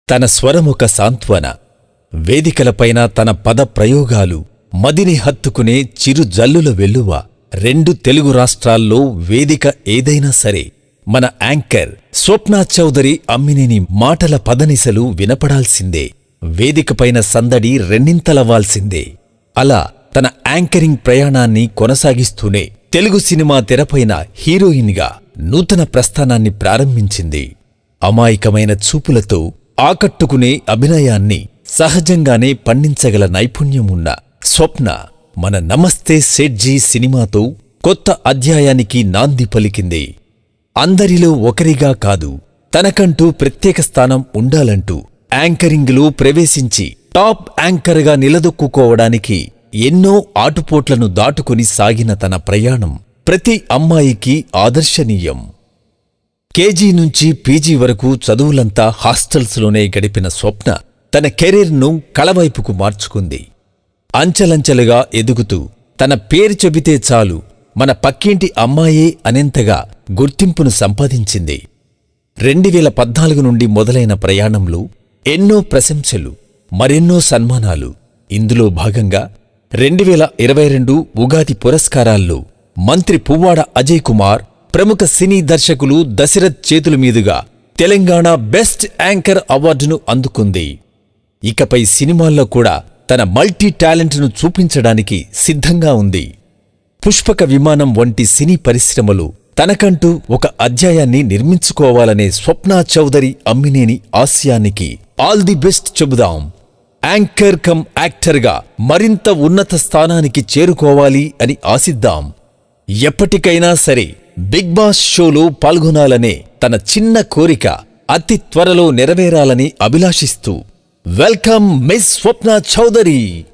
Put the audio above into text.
తన స్వరమొక సాంత్వన, వేదికలపైన తన పద ప్రయోగాలు, మదిని హత్తుకునే చిరు జల్లుల వెల్లువ. 2 తెలుగు రాష్ట్రాల్లో వేదిక ఏదైనా సరే మన యాంకర్ స్వప్న చౌదరి అమ్మినేని మాటల పదనిసలు వినపడాల్సిందే. వేదికపైన సందడి రెండింతలవ్వాల్సిందే. అలా తన యాంకరింగ్ ప్రయాణాన్ని కొనసాగిస్తూనే తెలుగు సినిమా తెరపైన హీరోయిన్గా నూతన ప్రస్థానాన్ని ప్రారంభించింది. అమాయకమైన చూపులతో ఆకట్టుకునే అభినయాన్ని సహజంగానే పండించగల నైపుణ్యం ఉన్న స్వప్న మన నమస్తే సేట్జీ సినిమాతో కొత్త అధ్యాయానికి నాంది పలికింది. అందరిలో ఒకరిగా కాదు, తనకంటూ ప్రత్యేక స్థానం ఉండాలంటూ యాంకరింగ్లో ప్రవేశించి టాప్ యాంకర్గా నిలదొక్కుకోవడానికి ఎన్నో ఆటుపోట్లను దాటుకుని సాగిన తన ప్రయాణం ప్రతి అమ్మాయికి ఆదర్శనీయం. కేజీ నుంచి పీజీ వరకు చదువులంతా హాస్టల్స్లోనే గడిపిన స్వప్న తన కెరీర్ను కళవైపుకు మార్చుకుంది. అంచెలంచెలుగా ఎదుగుతూ తన పేరు చెబితే చాలు మన పక్కింటి అమ్మాయే అనేంతగా గుర్తింపును సంపాదించింది. 2014 నుండి మొదలైన ప్రయాణంలో ఎన్నో ప్రశంసలు, మరెన్నో సన్మానాలు. ఇందులో భాగంగా 2022 ఉగాది పురస్కారాల్లో మంత్రి పువ్వాడ అజయ్ కుమార్, ప్రముఖ సినీ దర్శకులు దశరథ్ చేతుల మీదుగా తెలంగాణ బెస్ట్ యాంకర్ అవార్డును అందుకుంది. ఇకపై సినిమాల్లో కూడా తన మల్టీ టాలెంట్ను చూపించడానికి సిద్ధంగా ఉంది. పుష్పక విమానం వంటి సినీ పరిశ్రమలో తనకంటూ ఒక అధ్యాయాన్ని నిర్మించుకోవాలనే స్వప్న చౌదరి అమ్మినేని ఆశయానికి ఆల్ ది బెస్ట్ చెబుదాం. యాంకర్ కమ్ యాక్టర్గా మరింత ఉన్నత స్థానానికి చేరుకోవాలి అని ఆశిద్దాం. ఎప్పటికైనా సరే బిగ్ బాస్ షోలో పాల్గొనాలనే తన చిన్న కోరిక అతి త్వరలో నెరవేరాలని అభిలాషిస్తూ వెల్కమ్ మిస్ స్వప్న చౌదరి.